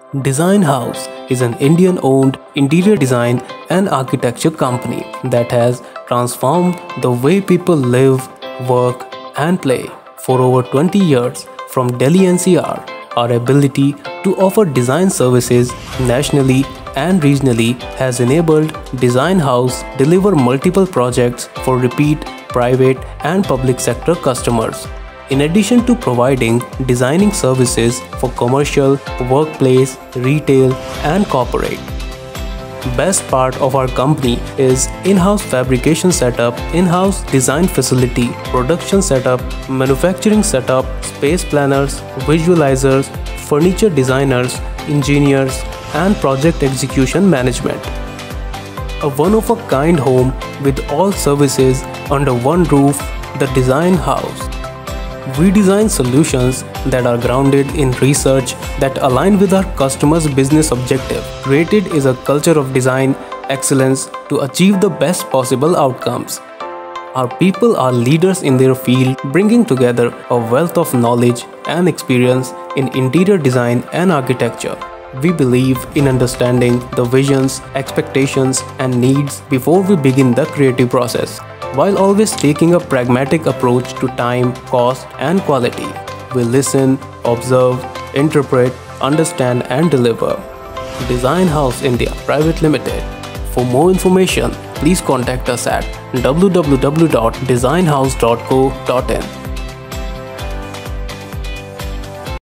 Design House is an Indian-owned interior design and architecture company that has transformed the way people live, work, and play. For over 20 years, from Delhi NCR, our ability to offer design services nationally and regionally has enabled Design House deliver multiple projects for repeat private and public sector customers. In addition to providing designing services for commercial, workplace, retail, and corporate. Best part of our company is in-house fabrication setup, in-house design facility, production setup, manufacturing setup, space planners, visualizers, furniture designers, engineers, and project execution management. A one-of-a-kind home with all services under one roof, the Design House. We design solutions that are grounded in research that align with our customers' business objective. Created is a culture of design excellence to achieve the best possible outcomes. Our people are leaders in their field, bringing together a wealth of knowledge and experience in interior design and architecture. We believe in understanding the visions, expectations, and needs before we begin the creative process, while always taking a pragmatic approach to time, cost, and quality. We listen, observe, interpret, understand, and deliver. Design House India Private Limited. For more information, please contact us at www.designhouse.co.in.